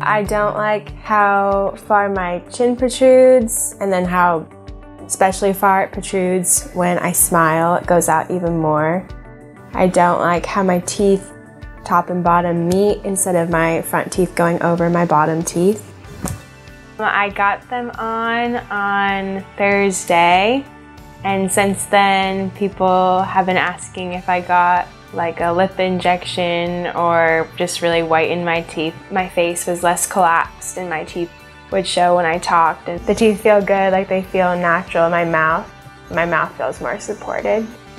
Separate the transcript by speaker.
Speaker 1: I don't like how far my chin protrudes, and then how especially far it protrudes when I smile. It goes out even more. I don't like how my teeth, top and bottom, meet instead of my front teeth going over my bottom teeth. I got them on Thursday, and since then people have been asking if I got like a lip injection or just really whitened my teeth. My face was less collapsed and my teeth would show when I talked, and the teeth feel good, like they feel natural in my mouth. My mouth feels more supported.